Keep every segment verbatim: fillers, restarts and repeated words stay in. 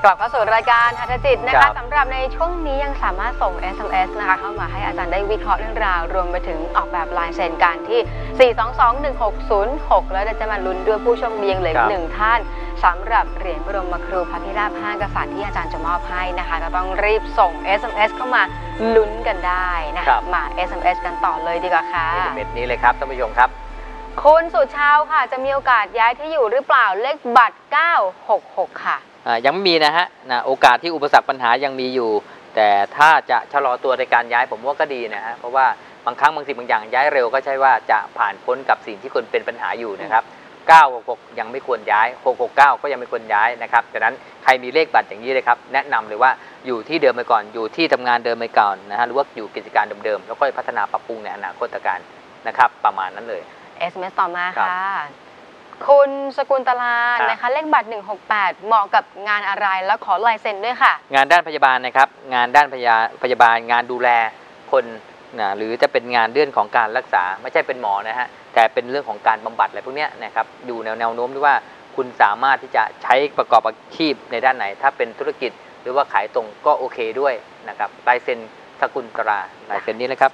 กลับเข้าสู่รายการหัตถจิตนะคะสำหรับในช่วงนี้ยังสามารถส่ง เอส เอ็ม เอส นะคะเข้ามาให้อาจารย์ได้วิเคราะห์เรื่องราวรวมไปถึงออกแบบลายเซ็นการที่สี่ สอง สอง หนึ่ง หก ศูนย์ หกแล้วจะมาลุ้นด้วยผู้โชคดียังเหลืออีกหนึ่งท่านสำหรับเหรียญบรมครูพระพิราบห้ากษัตริย์ที่อาจารย์จะมอบให้นะคะก็ต้องรีบส่ง เอส เอ็ม เอส เข้ามาลุ้นกันได้นะมา เอส เอ็ม เอส กันต่อเลยดีกว่าค่ะเอส เอ็ม เอส นี้เลยครับท่านผู้ชมครับคุณสุชาวค่ะจะมีโอกาสย้ายที่อยู่หรือเปล่าเลขบัตรเก้า หก หกค่ะยังไม่มีนะฮะนะโอกาสที่อุปสรรคปัญหายังมีอยู่แต่ถ้าจะชะลอตัวในการย้ายผมว่าก็ดีนะฮะเพราะว่าบางครั้งบางสิ่งบางอย่างย้ายเร็วก็ใช่ว่าจะผ่านพ้นกับสิ่งที่คนเป็นปัญหาอยู่นะครับเก้า หก หกยังไม่ควรย้ายหก หก เก้าก็ยังไม่ควรย้ายนะครับดังนั้นใครมีเลขบัตรอย่างนี้เลยครับแนะนำเลยว่าอยู่ที่เดิมไปก่อนอยู่ที่ทำงานเดิมไปก่อนนะฮะหรือว่าอยู่กิจการเดิมๆแล้วก็พัฒนาปรับปรุงในอนาคตการนะครับประมาณนั้นเลยเอส เอ็ม เอส ต่อมาค่ะคุณสกุลตลานะคะเลขบัตรหนึ่ง หก แปดเหมาะกับงานอะไรแล้วขอลายเซ็นด้วยค่ะงานด้านพยาบาลนะครับงานด้านพยาพยาบาลงานดูแลคนนะหรือจะเป็นงานเรื่องของการรักษาไม่ใช่เป็นหมอนะฮะแต่เป็นเรื่องของการบำบัดอะไรพวกนี้นะครับอยู่แนวแนวโน้มที่ว่าคุณสามารถที่จะใช้ประกอบอาชีพในด้านไหนถ้าเป็นธุรกิจหรือว่าขายตรงก็โอเคด้วยนะครับลายเซ็นสกุลตราลายเซ็นนี้เลยครับ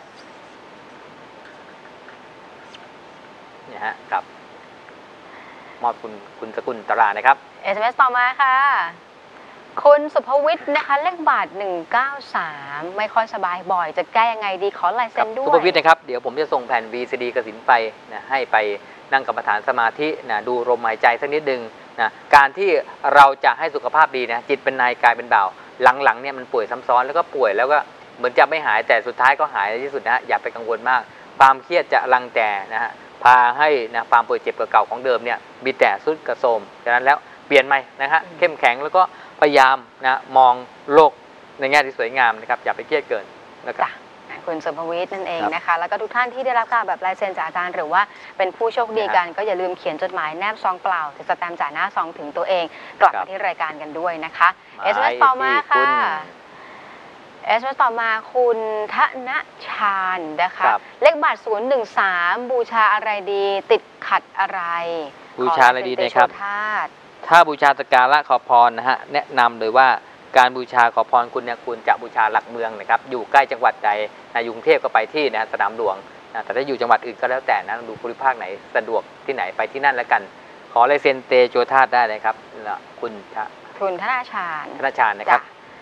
เนี่ยฮะครับมอบคุณคุณสกุลตรานะครับเอส เอ็ม เอส ต่อมาค่ะคุณสุภวิทย์นะคะเลขบัตรหนึ่ง เก้า สามไม่ค่อยสบายบ่อยจะแก้ยังไงดีขอลายเซ็นด้วยสุภวิทย์นะครับเดี๋ยวผมจะส่งแผ่น วี ซี ดี กสิณไปนะให้ไปนั่งกรรมฐานสมาธินะดูลมหายใจสักนิดนึงนะการที่เราจะให้สุขภาพดีนะจิตเป็นนายกายเป็นบ่าวหลังๆเนี่ยมันป่วยซ้ำซ้อนแล้วก็ป่วยแล้วก็เหมือนจะไม่หายแต่สุดท้ายก็หายในที่สุดนะอย่าไปกังวลมากความเครียดจะรังแต่นะฮะพาให้นะความป่วยเจ็บเก่าของเดิมเนี่ยมีแต่สุดกระโทมฉะนั้นแล้วเปลี่ยนใหม่นะฮะเข้มแข็งแล้วก็พยายามนะมองโลกในแง่ที่สวยงามนะครับอย่าไปเครียดเกินนะครับคุณสุภวิทย์นั่นเองนะคะแล้วก็ทุกท่านที่ได้รับการแบบลายเซ็นจากอาจารย์หรือว่าเป็นผู้โชคดีกันก็อย่าลืมเขียนจดหมายแนบซองเปล่าติดสแตมป์จ่ายหน้าซองถึงตัวเองกลับมาที่รายการกันด้วยนะคะ เอส เอ็ม เอส ต่อมาค่ะเอส เอ็ม เอส ต่อมาคุณธนชาญนะคะเลขบัตรศูนย์ หนึ่ง สามบูชาอะไรดีติดขัดอะไรบูชาอะไรดีนะครับถ้าบูชาสักการะขอพรนะฮะแนะนำเลยว่าการบูชาขอพรคุณเนี่ยคุณจะบูชาหลักเมืองนะครับอยู่ใกล้จังหวัดใดนะกรุงเทพก็ไปที่นะสนามหลวงนะแต่ถ้าอยู่จังหวัดอื่นก็แล้วแต่นะดูภูมิภาคไหนสะดวกที่ไหนไปที่นั่นแล้วกันขอลายเซ็นเตโชธาตุได้เลยครับคุณคุณธนาชาญธนาชาญนะครับ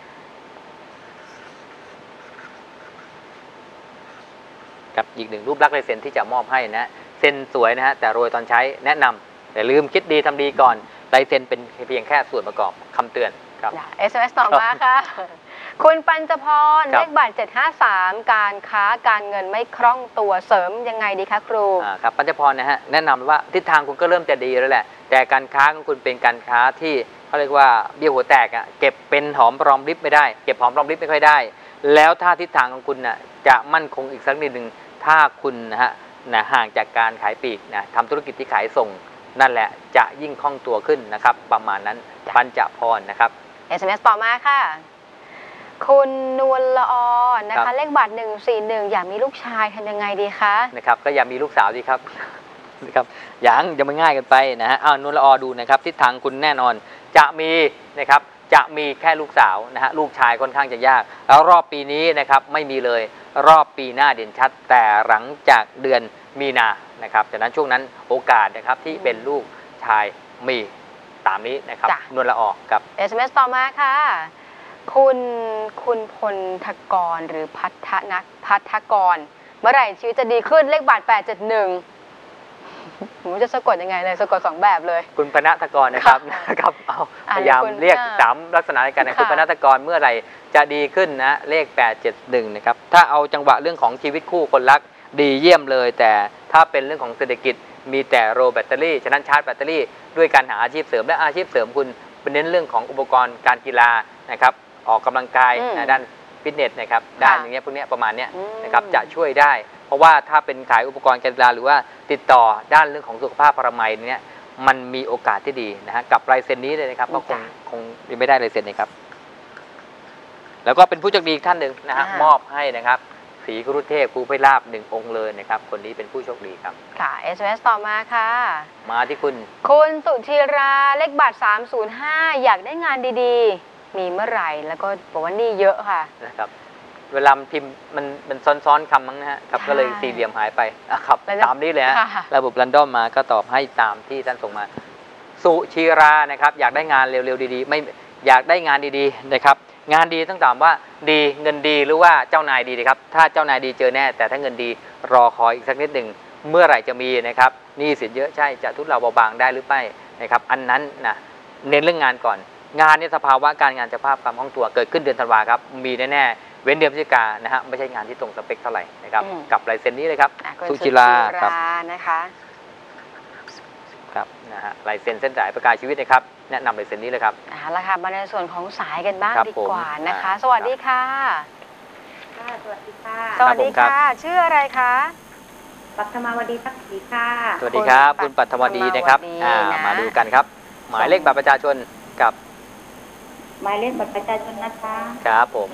กับอีกหนึ่งรูปลักษณ์ลายเซ็นที่จะมอบให้นะเซ็นสวยนะฮะแต่โรยตอนใช้แนะนำแต่ลืมคิดดีทำดีก่อนลายเซ็นเป็นเพียงแค่ส่วนประกอบคำเตือนครับเอส เอ็ม เอส ต่อมาค่ะคุณปัญจพรเลขบัตรเจ็ด ห้า สามการค้าการเงินไม่คล่องตัวเสริมยังไงดีคะครูครับปัญจพรนะฮะแนะนำว่าทิศทางคุณก็เริ่มจะดีแล้วแหละแต่การค้าของคุณเป็นการค้าที่เขาเรียกว่าเบี้ยหัวแตกอ่ะเก็บเป็นหอมรอมริบไม่ได้เก็บหอมรอมริบไม่ค่อยได้แล้วถ้าทิศทางของคุณน่ะจะมั่นคงอีกสักนิดหนึ่งถ้าคุณนะฮะนะห่างจากการขายปลีกนะทำธุรกิจที่ขายส่งนั่นแหละจะยิ่งคล่องตัวขึ้นนะครับประมาณนั้นปัญจพรนะครับเอส เอ็ม เอส ต่อมาค่ะคุณนวลละออนะคะเลขบัตรหนึ่ง สี่ หนึ่งอยากมีลูกชายทำยังไงดีคะนะครับก็อยากมีลูกสาวดีครับนะครับยังยังไม่ง่ายกันไปนะฮะอ้าวนวลละออดูนะครับทิศทางคุณแน่นอนจะมีนะครับจะมีแค่ลูกสาวนะฮะลูกชายค่อนข้างจะยากแล้วรอบปีนี้นะครับไม่มีเลยรอบปีหน้าเด่นชัดแต่หลังจากเดือนมีนานะครับจากนั้นช่วงนั้นโอกาสนะครับที่เป็นลูกชายมีตามนี้นะครับนวลละออกับเอส เอ็ม เอส ต่อมาค่ะคุณคุณพลทกรหรือพัฒนักพัฒกรเมื่อไหร่ชีวิตจะดีขึ้นเลขบัตรแปด เจ็ด หนึ่งผมจะสะกดยังไงเลยสะกดสองแบบเลยคุณพนัทกรนะครับนะครับเอาพยายามเรียกสามลักษณะกันนะคุณพนัทกรเมื่อไหร่จะดีขึ้นนะเลขแปด เจ็ด หนึ่งนะครับถ้าเอาจังหวะเรื่องของชีวิตคู่คนรักดีเยี่ยมเลยแต่ถ้าเป็นเรื่องของเศรษฐกิจมีแต่โรแบตเตอรี่ฉะนั้นชาร์จแบตเตอรี่ด้วยการหาอาชีพเสริมและอาชีพเสริมคุณเป็นเน้นเรื่องของอุปกรณ์การกีฬานะครับออกกำลังกายนะด้านฟิตเนสนะครับด้านอย่างเงี้ยพวกนี้ประมาณเนี้ยนะครับจะช่วยได้เพราะว่าถ้าเป็นขายอุปกรณ์การกีฬาหรือว่าติดต่อด้านเรื่องของสุขภาพพรมัยเนี้ยมันมีโอกาสที่ดีนะฮะกับลายเซ็นนี้เลยนะครับก็คงคงไม่ได้ลายเซ็นนะครับแล้วก็เป็นผู้โชคดีท่านหนึ่งนะฮะมอบให้นะครับศรีครุเทพครูไพลาภหนึ่งองค์เลยนะครับคนนี้เป็นผู้โชคดีครับค่ะ เอส เอ็ม เอส ต่อมาค่ะมาที่คุณคุณสุธีราเลขบัตรสาม ศูนย์ ห้าอยากได้งานดีๆมีเมื่อไหร่แล้วก็บอกว่านี่เยอะค่ะนะครับเวลาพิมพ์มันมันซ้อนๆคำมั้งนะฮะครับก็เลยสี่เหลี่ยมหายไปครับตามนี้เลยฮะระบบรันดอมมาก็ตอบให้ตามที่ท่านส่งมาสุชีรานะครับอยากได้งานเร็วๆดีๆไม่อยากได้งานดีๆนะครับงานดีต้องถามว่าดีเงินดีหรือว่าเจ้านายดีนะครับถ้าเจ้านายดีเจอแน่แต่ถ้าเงินดีรอคอยอีกสักนิดหนึ่งเมื่อไหร่จะมีนะครับหนี้สินเยอะใช่จะทุเลาเบาบางได้หรือไม่นะครับอันนั้นนะเน้นเรื่องงานก่อนงานเนี่ยสภาวะการงานจะภาพความคล่องตัวเกิดขึ้นเดือนธันวาครับมีแน่ๆเว้นเดือนพฤศจิกายนนะฮะไม่ใช่งานที่ตรงสเปคเท่าไหร่นะครับกับลายเซ็นนี้เลยครับสุจิราครับนะคะครับนะฮะลายเซ็นเส้นสายประกายชีวิตนะครับแนะนำลายเซ็นนี้เลยครับเอาละค่ะมาในส่วนของสายกันบ้างดีกว่านะคะสวัสดีค่ะค่ะสวัสดีค่ะสวัสดีค่ะชื่ออะไรคะปัทมาวดีทักษีค่ะสวัสดีครับคุณปัทมวดีนะครับมาดูกันครับหมายเลขบัตรประชาชนกับหมายเลขบัตรประชาชนนะคะครับผม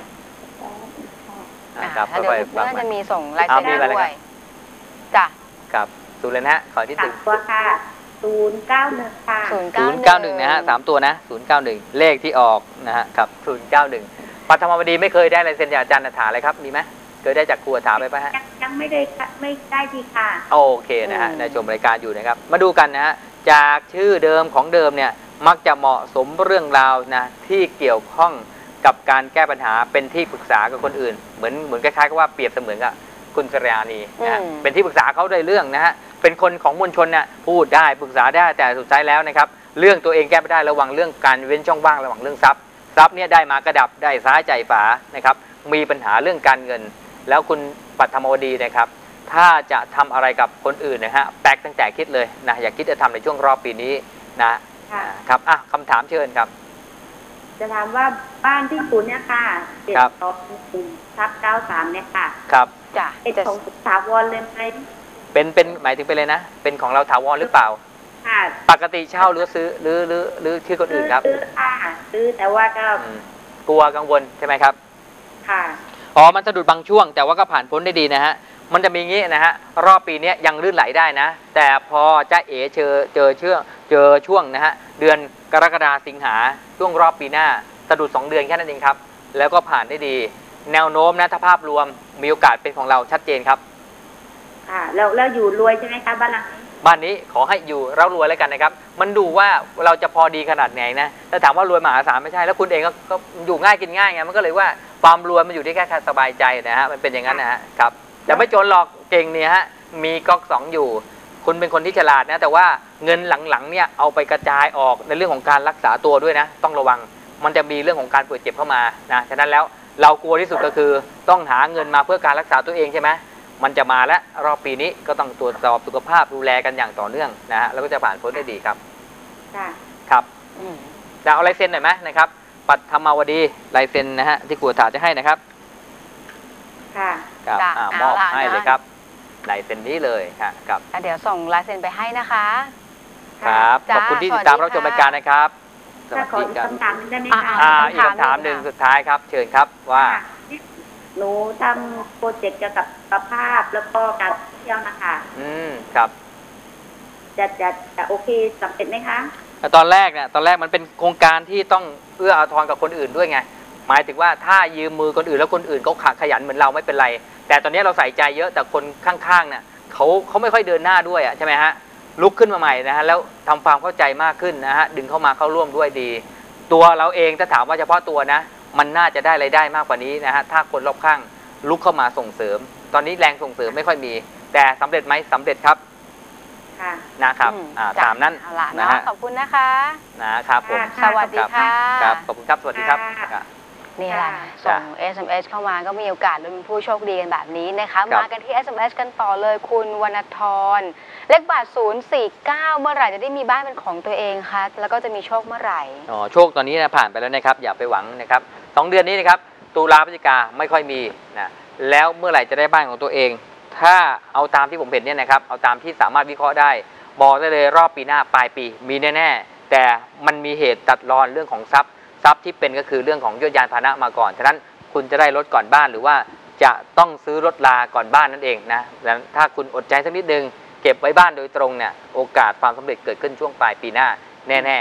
ครับเดี๋ยวน่าจะมีส่งลายเซ็นด้วยจ้ะครับศูนย์เลยนะฮะขอที่ตึงตัวค่ะศูนย์เก้าหนึ่งค่ะศูนย์เก้าหนึ่งนะฮะสามตัวนะศูนย์เก้าหนึ่งเลขที่ออกนะฮะครับศูนย์เก้าหนึ่งปัทมวดีไม่เคยได้ลายเซ็นจากอาจารย์ถาเลยครับมีไหมเคยได้จากครูถาไปป่ะฮะยังไม่ได้ไม่ได้ทีค่ะโอเคนะฮะในชมรายการอยู่นะครับมาดูกันนะฮะจากชื่อเดิมของเดิมเนี่ยมักจะเหมาะสมเรื่องราวนะที่เกี่ยวข้องกับการแก้ปัญหาเป็นที่ปรึกษากับคนอื่นเหมือนเหมือนคล้ายๆกับว่าเปรียบเสมือนกับคุณสรยานีนะเป็นที่ปรึกษาเขาในเรื่องนะฮะเป็นคนของมวลชนเนี่ยพูดได้ปรึกษาได้แต่สุดท้ายแล้วนะครับเรื่องตัวเองแก้ไม่ได้ระวังเรื่องการเว้นช่องว่างระหว่างเรื่องทรัพย์ทรัพย์เนี่ยได้มากระดับได้ซ้ายใจฝานะครับมีปัญหาเรื่องการเงินแล้วคุณปัทมวดีนะครับถ้าจะทำอะไรกับคนอื่นนะฮะแปลกตั้งแต่คิดเลยนะอย่าคิดจะทำในช่วงรอบปีนี้นะครับอ่ะคำถามเชิญครับจะถามว่าบ้านที่คุณเนี่ยค่ะเจ็ดสองหนึ่งทับเก้าสามเนี่ยค่ะครับจ้ะเป็นของถาวรเลยไหมเป็นเป็นหมายถึงเป็นเลยนะเป็นของเราถาวรหรือเปล่าค่ะปกติเช่าหรือซื้อหรือหรือหรือชื่อคนอื่นครับซื้อค่ะซื้อแต่ว่าก็กลัวกังวลใช่ไหมครับค่ะอ๋อมันสะดุดบางช่วงแต่ว่าก็ผ่านพ้นได้ดีนะฮะมันจะมีงี้นะฮะรอบปีนี้ยังลื่นไหลได้นะแต่พอจ้าเอ๋เจอเจอเชื่อเจอช่วงนะฮะเดือนกรกฎาสิงหาช่วงรอบปีหน้าสะดุดสองเดือนแค่นั้นเองครับแล้วก็ผ่านได้ดีแนวโน้มนะถ้าภาพรวมมีโอกาสเป็นของเราชัดเจนครับค่ะแล้วแล้วอยู่รวยใช่ไหมคะบ้านหลังนี้บ้านนี้ขอให้อยู่เรารวยแล้วกันนะครับมันดูว่าเราจะพอดีขนาดไหนนะถ้าถามว่ารวยมหาศาลไม่ใช่แล้วคุณเองก็ก็อยู่ง่ายกินง่ายไงมันก็เลยว่าความรวยมันอยู่ที่แค่สบายใจนะฮะมันเป็นอย่างนั้นนะฮะครับแต่ไม่จนหรอกเก่งเนี่ยฮะมีก๊อกสองอยู่คุณเป็นคนที่ฉลาดนะแต่ว่าเงินหลังๆเนี่ยเอาไปกระจายออกในเรื่องของการรักษาตัวด้วยนะต้องระวังมันจะมีเรื่องของการป่วยเจ็บเข้ามานะฉะนั้นแล้วเรากลัวที่สุดก็คือต้องหาเงินมาเพื่อการรักษาตัวเองใช่ไหมมันจะมาแล้วรอบปีนี้ก็ต้องตรวจสอบสุขภาพดูแลกันอย่างต่อเนื่องนะฮะแล้วก็จะผ่านพ้นได้ดีครับค่ะครับจะเอาลายเซ็นหน่อยไหมนะครับปัทมวดีลายเซ็นนะฮะที่ครูถาจะให้นะครับค่ะครับมอบให้เลยครับลายเซ็นนี้เลยครับเดี๋ยวส่งลายเซ็นไปให้นะคะครับขอบคุณที่ติดตามรับชมรายการนะครับสวัสดีครับคำถามได้ไหมคะอีกคำถามหนึ่งสุดท้ายครับเชิญครับว่าหนูทำโปรเจกต์เกี่ยวกับสุขภาพแล้วก็การเที่ยวนะคะอืมครับจะจะจะโอเคสำเร็จไหมคะตอนแรกเนี่ยตอนแรกมันเป็นโครงการที่ต้องเอื้ออาทรกับคนอื่นด้วยไงหมายถึงว่าถ้ายืมมือคนอื่นแล้วคนอื่นเขาขยันเหมือนเราไม่เป็นไรแต่ตอนนี้เราใส่ใจเยอะแต่คนข้างๆเนี่ยเขาเขาไม่ค่อยเดินหน้าด้วยอ่ะใช่ไหมฮะลุกขึ้นมาใหม่นะฮะแล้วทำความเข้าใจมากขึ้นนะฮะดึงเข้ามาเข้าร่วมด้วยดีตัวเราเองถ้าถามว่าเฉพาะตัวนะมันน่าจะได้รายได้มากกว่านี้นะฮะถ้าคนรอบข้างลุกเข้ามาส่งเสริมตอนนี้แรงส่งเสริมไม่ค่อยมีแต่สำเร็จไหมสำเร็จครับนะครับตามนั้นนะฮะขอบคุณนะคะนะครับผมสวัสดีค่ะครับขอบคุณครับสวัสดีครับนี่แหละส่ง เอส เอ็ม เอส เข้ามาก็มีโอกาสลุ้นผู้โชคดีกันแบบนี้นะคะมากันที่ เอส เอ็ม เอส กันต่อเลยคุณวรรณธรเลขบัตรศูนย์ สี่ เก้าเมื่อไหร่จะได้มีบ้านเป็นของตัวเองคะแล้วก็จะมีโชคเมื่อไหร่อ๋อโชคตอนนี้นะผ่านไปแล้วนะครับอย่าไปหวังนะครับสองเดือนนี้นะครับตุลาพฤศจิกาไม่ค่อยมีนะแล้วเมื่อไหร่จะได้บ้านของตัวเองถ้าเอาตามที่ผมเห็นเนี่ยนะครับเอาตามที่สามารถวิเคราะห์ได้บอกได้เลยรอบปีหน้าปลายปีมีแน่ๆแต่มันมีเหตุตัดรอนเรื่องของทรัพย์ทรัพย์ที่เป็นก็คือเรื่องของยศยานพาหนะมาก่อนฉะนั้นคุณจะได้รถก่อนบ้านหรือว่าจะต้องซื้อรถลาก่อนบ้านนั่นเองนะแล้วถ้าคุณอดใจสักนิดนึงเก็บไว้บ้านโดยตรงเนี่ยโอกาสความสำเร็จเกิดขึ้นช่วงปลายปีหน้าแน่ๆ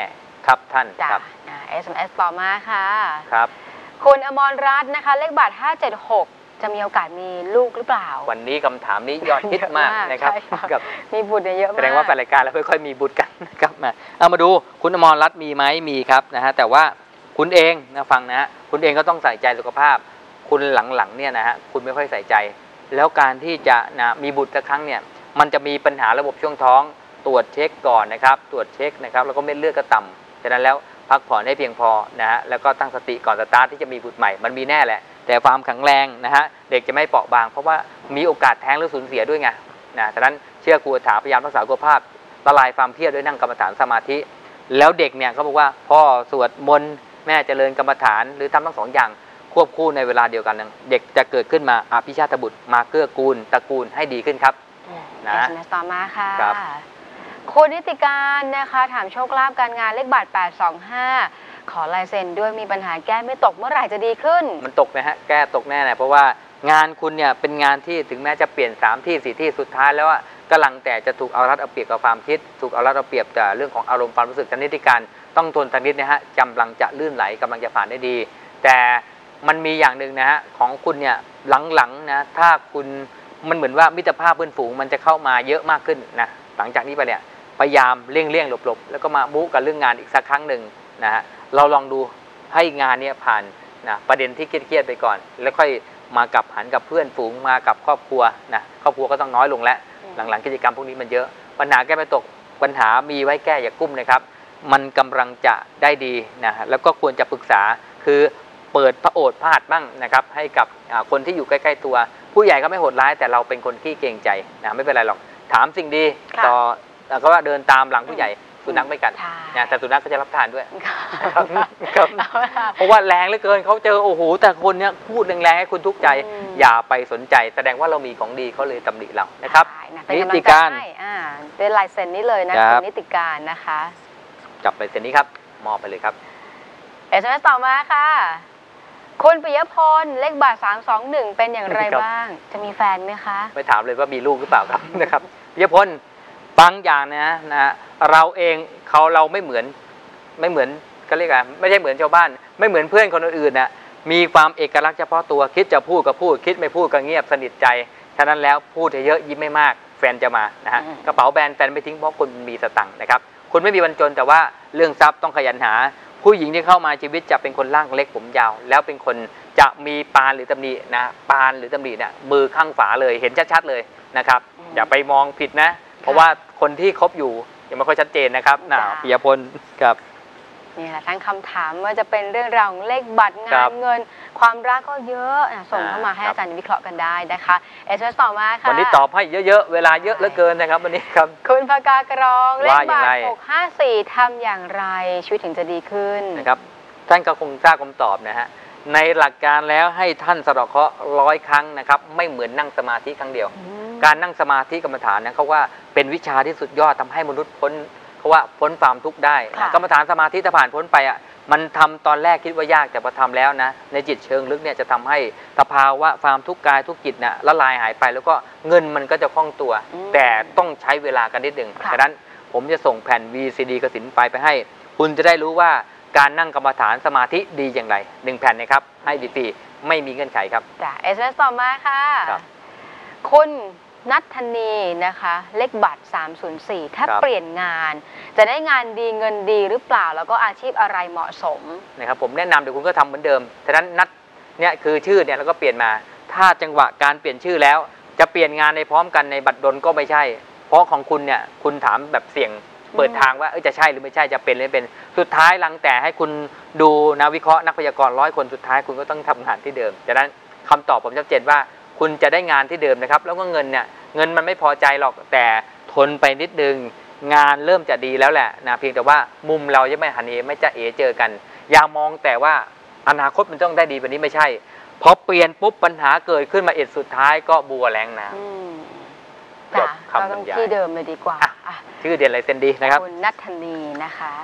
ครับท่านจ้ะครับเอสเอ็มเอสต่อมาค่ะครับคุณอมรรัตน์นะคะเลขบัตรห้าเจ็ดหกจะมีโอกาสมีลูกหรือเปล่าวันนี้คำถามนี้ยอดฮิตมากนะครับใช่ค่ะกับมีบุตรเยอะมากแสดงว่าแฟนรายการเราไม่ค่อยมีบุตรกันนะครับมาเอามาดูคุณอมรรัตน์มีไหมมีครับนะฮะแต่ว่าคุณเองนะฟังนะฮะคุณเองก็ต้องใส่ใจสุขภาพ คุณหลังๆเนี่ยนะฮะคุณไม่ค่อยใส่ใจ แล้วการที่จะนะมีบุตรสักครั้งเนี่ยมันจะมีปัญหาระบบช่วงท้องตรวจเช็คก่อนนะครับตรวจเช็คนะครับแล้วก็เม็ดเลือดก็ต่ำฉะนั้นแล้วพักผ่อนให้เพียงพอนะฮะแล้วก็ตั้งสติก่อนสตาร์ทที่จะมีบุตรใหม่มันมีแน่แหละแต่ความแข็งแรงนะฮะเด็กจะไม่เปราะบางเพราะว่ามีโอกาสแท้งหรือสูญเสียด้วยไงนะฉะนั้นเชื่อครูถาพยายามรักษาสุขภาพละลายความเครียดด้วยนั่งกรรมฐานสมาธิแล้วเด็กเนี่ยเขาบอกว่าพ่อสวดมนต์แม่เจริญกรรมฐานหรือทำทั้งสองอย่างควบคู่ในเวลาเดียวกันเด็กจะเกิดขึ้นมาอภิชาติบุตรมาเกื้อกูลตระกูลให้ดีขึ้นครับนะเอส เอ็ม เอส ต่อมาค่ะครับคุณนิติการนะคะถามโชคลาภการงานเลขบัตรแปดสองห้าขอลายเซ็นด้วยมีปัญหาแก้ไม่ตกเมื่อไหร่จะดีขึ้นมันตกนะฮะแก้ตกแน่นะเพราะว่างานคุณเนี่ยเป็นงานที่ถึงแม้จะเปลี่ยนสามที่สี่ที่สุดท้ายแล้วกำลังแต่จะถูกเอารัดเอาเปรียบกับความคิดถูกเอารัดเอาเปรียบแต่เรื่องของอารมณ์ความรู้สึกทางนิติการต้องทนทางนิดนะฮะกำลังจะลื่นไหลกำลังจะผ่านได้ดี แต่มันมีอย่างหนึ่งนะฮะของคุณเนี่ยหลังๆนะถ้าคุณมันเหมือนว่ามิตรภาพเพื่อนฝูงมันจะเข้ามาเยอะมากขึ้นนะหลังจากนี้ไปเนี่ยพยายามเลี่ยงเลี่ยงหลบๆแล้วก็มาบุกกับเรื่องงานอีกสักครั้งหนึ่งนะฮะเราลองดูให้งานนี้ผ่านนะประเด็นที่เครียดๆไปก่อนแล้วค่อยมากับหันกับเพื่อนฝูงมากับครอบครัวนะครอบครัวก็ต้องน้อยลงแล้วหลังๆกิจกรรมพวกนี้มันเยอะปัญหาแก้ไม่ตกปัญหามีไว้แก้อย่ากุ้มนะครับมันกำลังจะได้ดีนะแล้วก็ควรจะปรึกษาคือเปิดพระโอษฐ์พระหัตถ์บ้างนะครับให้กับคนที่อยู่ใกล้ๆตัวผู้ใหญ่ก็ไม่โหดร้ายแต่เราเป็นคนขี้เกรงใจนะไม่เป็นไรหรอกถามสิ่งดีต่อก็ว่าเดินตามหลังผู้ใหญ่สุนัขไม่กัดนะแต่สุนัขก็จะรับทานด้วยครับเพราะว่าแรงเหลือเกินเขาเจอโอ้โหแต่คนเนี้ยพูดแรงๆให้คุณทุกข์ใจอย่าไปสนใจแสดงว่าเรามีของดีเขาเลยตำหนิเรานะครับนิติการเป็นลายเซ็นนี้เลยนะคุณนิติการนะคะจับลายเซ็นนี้ครับมอบไปเลยครับเอสเอ็มเอสต่อมาค่ะคุณปิยพลเลขบัตรสามสองหนึ่งเป็นอย่างไรบ้างจะมีแฟนไหมคะไม่ถามเลยว่ามีลูกหรือเปล่าครับนะครับปิยพลบางอย่างนะนะเราเองเขาเราไม่เหมือนไม่เหมือนก็เรียกอะไรไม่ใช่เหมือนชาวบ้านไม่เหมือนเพื่อนคนอื่นๆนะมีความเอกลักษณ์เฉพาะตัวคิดจะพูดก็พูดคิดไม่พูดก็เงียบสนิทใจฉะนั้นแล้วพูดเยอะยิ้มไม่มากแฟนจะมานะฮะกระเป๋าแบรนด์แฟนไม่ทิ้งเพราะคุณมีสตังค์นะครับคุณไม่มีวันจนแต่ว่าเรื่องทรัพย์ต้องขยันหาผู้หญิงที่เข้ามาชีวิตจะเป็นคนร่างเล็กผมยาวแล้วเป็นคนจะมีปานหรือตำหนินะปานหรือตำหนิเนี่ยมือข้างฝาเลยเห็นชัดๆเลยนะครับอย่าไปมองผิดนะเพราะว่าคนที่คบอยู่ยังไม่ค่อยชัดเจนนะครับน่ะปิยพลครับนี่แหละทั้งคำถามว่าจะเป็นเรื่องราวของเลขบัตรงานเงินความรักก็เยอะส่งเข้ามาให้อาจารย์วิเคราะห์กันได้นะคะเอสเอสต่อมาค่ะวันนี้ตอบให้เยอะๆเวลาเยอะเหลือเกินนะครับวันนี้ครับคุณภากากรองเลขบัตรหกห้าสี่ทำอย่างไรชีวิตถึงจะดีขึ้นนะครับท่านก็คงทราบคำตอบนะฮะในหลักการแล้วให้ท่านสะเดาะเคราะห์ร้อยครั้งนะครับไม่เหมือนนั่งสมาธิครั้งเดียวการนั่งสมาธิกรรมฐานนะเขาว่าเป็นวิชาที่สุดยอดทำให้มนุษย์พ้นเขาว่าพ้นความทุกข์ได้กรรมฐานสมาธิถ้าผ่านพ้นไปอ่ะมันทำตอนแรกคิดว่ายากแต่พอทำแล้วนะในจิตเชิงลึกเนี่ยจะทำให้สภาวะความทุกข์กายทุกจิตน่ะละลายหายไปแล้วก็เงินมันก็จะคล่องตัวแต่ต้องใช้เวลากันนิดหนึ่งฉะนั้นผมจะส่งแผ่น วี ซี ดี กสินไฟไปให้คุณจะได้รู้ว่าการนั่งกรรมฐานสมาธิดีอย่างไรหนึ่งแผ่นนะครับให้ฟรีๆไม่มีเงื่อนไขครับจ้ะเอสเอสต่อมาค่ะคุณนัทธนีนะคะเลขบัตรสามศูนย์สี่ถ้าเปลี่ยนงานจะได้งานดีเงินดีหรือเปล่าแล้วก็อาชีพอะไรเหมาะสมนะครับผมแนะนำเดี๋ยวคุณก็ทำเหมือนเดิมฉะนั้นนัทเนี่ยคือชื่อเนี่ยแล้วก็เปลี่ยนมาถ้าจังหวะการเปลี่ยนชื่อแล้วจะเปลี่ยนงานในพร้อมกันในบัตรดลก็ไม่ใช่เพราะของคุณเนี่ยคุณถามแบบเสี่ยงเปิดทางว่าเออจะใช่หรือไม่ใช่จะเป็นหรือไม่เป็นสุดท้ายหลังแต่ให้คุณดูนักวิเคราะห์นักพยากรณ์ร้อยคนสุดท้ายคุณก็ต้องทำงานที่เดิมฉะนั้นคำตอบผมชัดเจนว่าคุณจะได้งานที่เดิมนะครับแล้วก็เงินเนี่ยเงินมันไม่พอใจหรอกแต่ทนไปนิดนึงงานเริ่มจะดีแล้วแหละนะเพียงแต่ว่ามุมเราจะไม่หันเหไม่จะเอ๋เจอกันอย่ามองแต่ว่าอนาคตมันต้องได้ดีแบบนี้ไม่ใช่พอเปลี่ยนปุ๊บปัญหาเกิดขึ้นมาเอ็ดสุดท้ายก็บัวแรงน้ำจบคำบรรยายที่เดิมเลยดีกว่าชื่อเด่นไรเซนดีนะครับคุณนัทธนีนะคะ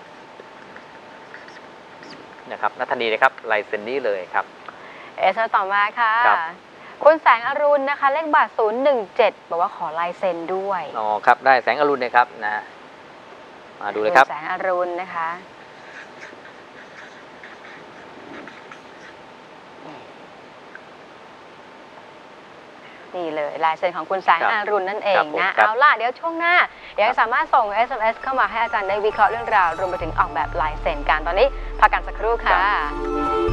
นะครับนัทธนีนะครับไรเซนนี้เลยครับเอสต่อมาค่ะคุณแสงอรุณนะคะเลขบัตรศูนย์หนึ่งเจ็ดบอกว่าขอลายเซ็นด้วยอ๋อครับได้แสงอรุณนะครับนะมาดูเลยครับแสงอรุณนะคะนี่เลยลายเซ็นของคุณแสงอรุณนั่นเองนะเอาล่ะเดี๋ยวช่วงหน้ายังสามารถส่ง เอส เอ็ม เอส เข้ามาให้อาจารย์ได้วิเคราะห์เรื่องราวรวมไปถึงออกแบบลายเซ็นกันตอนนี้พักกันสักครู่ค่ะ